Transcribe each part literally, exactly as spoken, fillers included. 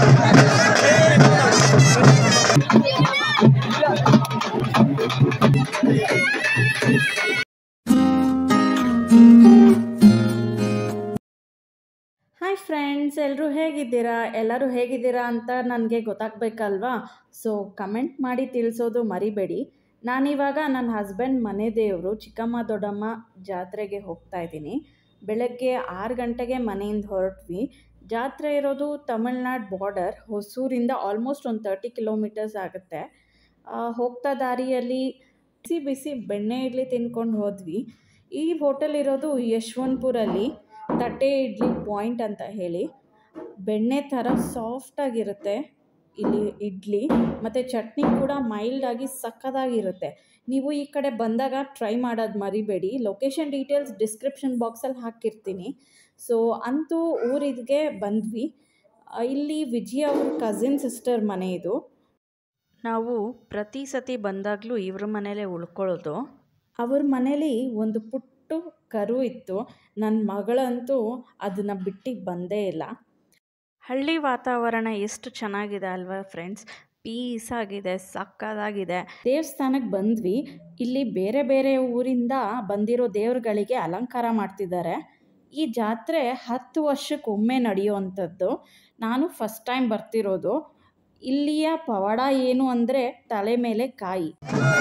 Hi friends, ಎಲ್ಲರೂ ಹೇಗಿದ್ದೀರಾ? ಎಲ್ಲರೂ ಹೇಗಿದ್ದೀರಾ ಅಂತ ನನಗೆ ಗೊತ್ತಾಗಬೇಕಲ್ವಾ? ಸೊ ಕಮೆಂಟ್ ಮಾಡಿ ತಿಳಿಸೋದು ಮರಿಬೇಡಿ. ನಾನಿವಾಗ ನನ್ನ ಹಸ್ಬೆಂಡ್ ಮನೆ ದೇವರು ಚಿಕ್ಕಮ್ಮ ದೊಡ್ಡಮ್ಮ ಜಾತ್ರೆಗೆ ಹೋಗ್ತಾ ಇದ್ದೀನಿ. ಬೆಳಗ್ಗೆ ಆರು ಗಂಟೆಗೆ ಮನೆಯಿಂದ ಹೊರಟ್ವಿ. ಜಾತ್ರೆ ಇರೋದು ತಮಿಳ್ನಾಡು ಬಾರ್ಡರ್, ಹೊಸೂರಿಂದ ಆಲ್ಮೋಸ್ಟ್ ಒಂದು ತರ್ಟಿ ಕಿಲೋಮೀಟರ್ಸ್ ಆಗುತ್ತೆ. ಹೋಗ್ತಾ ದಾರಿಯಲ್ಲಿ ಬಿಸಿ ಬಿಸಿ ಬೆಣ್ಣೆ ಇಡ್ಲಿ ತಿನ್ಕೊಂಡು ಹೋದ್ವಿ. ಈ ಹೋಟೆಲ್ ಇರೋದು ಯಶವಂತಪುರಲ್ಲಿ, ತಟ್ಟೆ ಇಡ್ಲಿ ಪಾಯಿಂಟ್ ಅಂತ ಹೇಳಿ. ಬೆಣ್ಣೆ ಥರ ಸಾಫ್ಟಾಗಿರುತ್ತೆ ಇಲ್ಲಿ ಇಡ್ಲಿ, ಮತ್ತು ಚಟ್ನಿ ಕೂಡ ಮೈಲ್ಡಾಗಿ ಸಕ್ಕತ್ತಾಗಿರುತ್ತೆ. ನೀವು ಈ ಕಡೆ ಬಂದಾಗ ಟ್ರೈ ಮಾಡೋದು ಮರಿಬೇಡಿ. ಲೊಕೇಶನ್ ಡೀಟೇಲ್ಸ್ ಡಿಸ್ಕ್ರಿಪ್ಷನ್ ಬಾಕ್ಸಲ್ಲಿ ಹಾಕಿರ್ತೀನಿ. ಸೊ ಅಂತೂ ಊರಿಗೆ ಬಂದ್ವಿ. ಇಲ್ಲಿ ವಿಜಯ್ ಅವ್ರ ಕಸಿನ್ ಸಿಸ್ಟರ್ ಮನೆ ಇದು. ನಾವು ಪ್ರತಿ ಸತಿ ಬಂದಾಗಲೂ ಇವ್ರ ಮನೇಲೇ ಉಳ್ಕೊಳ್ಳೋದು. ಅವ್ರ ಮನೇಲಿ ಒಂದು ಪುಟ್ಟ ಕರು ಇತ್ತು. ನನ್ನ ಮಗಳಂತೂ ಅದನ್ನು ಬಿಟ್ಟು ಬಂದೇ ಇಲ್ಲ. ಹಳ್ಳಿ ವಾತಾವರಣ ಎಷ್ಟು ಚೆನ್ನಾಗಿದೆ ಅಲ್ವಾ ಫ್ರೆಂಡ್ಸ್? ಪೀಸ್ ಆಗಿದೆ, ಸಕ್ಕತ್ತಾಗಿದೆ. ದೇವಸ್ಥಾನಕ್ಕೆ ಬಂದ್ವಿ. ಇಲ್ಲಿ ಬೇರೆ ಬೇರೆ ಊರಿಂದ ಬಂದಿರೋ ದೇವ್ರುಗಳಿಗೆ ಅಲಂಕಾರ ಮಾಡ್ತಿದ್ದಾರೆ. ಈ ಜಾತ್ರೆ ಹತ್ತು ವರ್ಷಕ್ಕೊಮ್ಮೆ ನಡೆಯುವಂಥದ್ದು. ನಾನು ಫಸ್ಟ್ ಟೈಮ್ ಬರ್ತಿರೋದು. ಇಲ್ಲಿಯ ಪವಾಡ ಏನು ಅಂದರೆ ತಲೆ ಮೇಲೆ ಕಾಯಿ.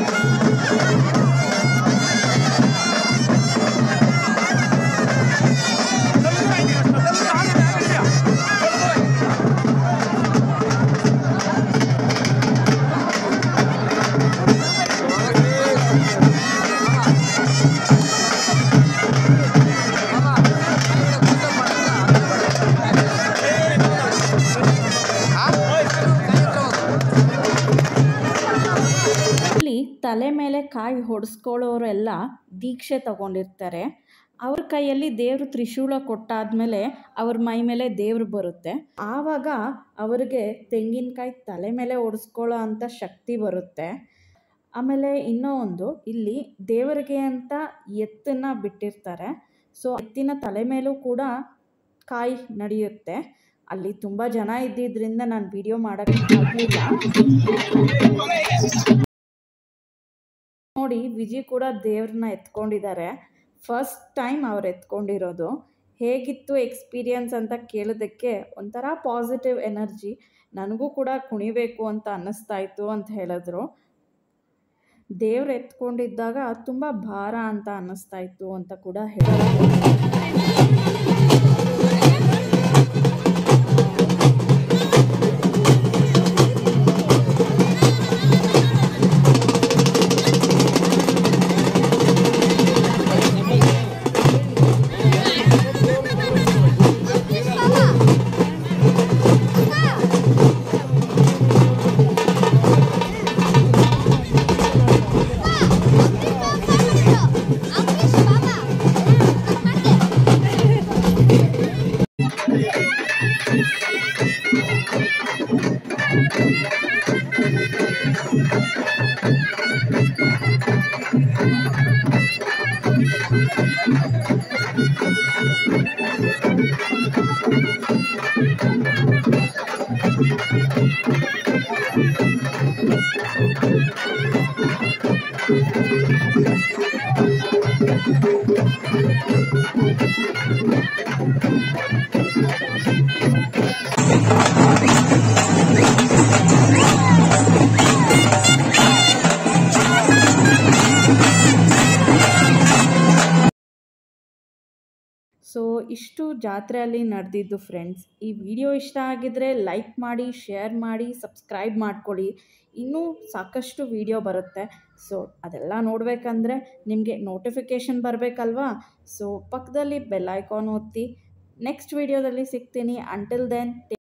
ತಲೆ ಮೇಲೆ ಕಾಯಿ ಹೊಡೆಸ್ಕೊಳ್ಳೋರೆಲ್ಲ ದೀಕ್ಷೆ ತಗೊಂಡಿರ್ತಾರೆ. ಅವ್ರ ಕೈಯಲ್ಲಿ ದೇವರು ತ್ರಿಶೂಲ ಕೊಟ್ಟಾದ್ಮೇಲೆ ಅವ್ರ ಮೈ ಮೇಲೆ ದೇವ್ರು ಬರುತ್ತೆ. ಆವಾಗ ಅವ್ರಿಗೆ ತೆಂಗಿನಕಾಯಿ ತಲೆ ಮೇಲೆ ಹೊಡೆಸ್ಕೊಳ್ಳೋ ಅಂಥ ಶಕ್ತಿ ಬರುತ್ತೆ. ಆಮೇಲೆ ಇನ್ನೂ ಒಂದು, ಇಲ್ಲಿ ದೇವರಿಗೆ ಅಂತ ಎತ್ತನ್ನು ಬಿಟ್ಟಿರ್ತಾರೆ. ಸೊ ಎತ್ತಿನ ತಲೆ ಮೇಲೂ ಕೂಡ ಕಾಯಿ ನಡೆಯುತ್ತೆ. ಅಲ್ಲಿ ತುಂಬ ಜನ ಇದ್ದಿದ್ದರಿಂದ ನಾನು ವಿಡಿಯೋ ಮಾಡೋಕ್ಕೆ ಆಗಲಿಲ್ಲ. ನೋಡಿ, ವಿಜಯ್ ಕೂಡ ದೇವ್ರನ್ನ ಎತ್ಕೊಂಡಿದ್ದಾರೆ. ಫಸ್ಟ್ ಟೈಮ್ ಅವ್ರು ಎತ್ಕೊಂಡಿರೋದು. ಹೇಗಿತ್ತು ಎಕ್ಸ್ಪೀರಿಯನ್ಸ್ ಅಂತ ಕೇಳೋದಕ್ಕೆ ಒಂಥರ ಪಾಸಿಟಿವ್ ಎನರ್ಜಿ. ನನಗೂ ಕೂಡ ಕುಣಿಬೇಕು ಅಂತ ಅನ್ನಿಸ್ತಾ ಇತ್ತು ಅಂತ ಹೇಳಿದ್ರು. ದೇವ್ರು ಎತ್ಕೊಂಡಿದ್ದಾಗ ತುಂಬ ಭಾರ ಅಂತ ಅನ್ನಿಸ್ತಾ ಇತ್ತು ಅಂತ ಕೂಡ ಹೇಳಿದ್ರು. ಸೊ ಇಷ್ಟು ಜಾತ್ರೆಯಲ್ಲಿ ನಡೆದಿದ್ದು ಫ್ರೆಂಡ್ಸ್. ಈ ವಿಡಿಯೋ ಇಷ್ಟ ಆಗಿದ್ರೆ ಲೈಕ್ ಮಾಡಿ, ಶೇರ್ ಮಾಡಿ, ಸಬ್ಸ್ಕ್ರೈಬ್ ಮಾಡ್ಕೊಳ್ಳಿ. ಇನ್ನೂ ಸಾಕಷ್ಟು ವಿಡಿಯೋ ಬರುತ್ತೆ. ಸೊ ಅದೆಲ್ಲ ನೋಡಬೇಕಂದ್ರೆ ನಿಮಗೆ ನೋಟಿಫಿಕೇಷನ್ ಬರಬೇಕಲ್ವಾ? ಸೊ ಪಕ್ಕದಲ್ಲಿ ಬೆಲ್ ಐಕಾನ್ ಒತ್ತಿ. ನೆಕ್ಸ್ಟ್ ವಿಡಿಯೋದಲ್ಲಿ ಸಿಗ್ತೀನಿ. Until then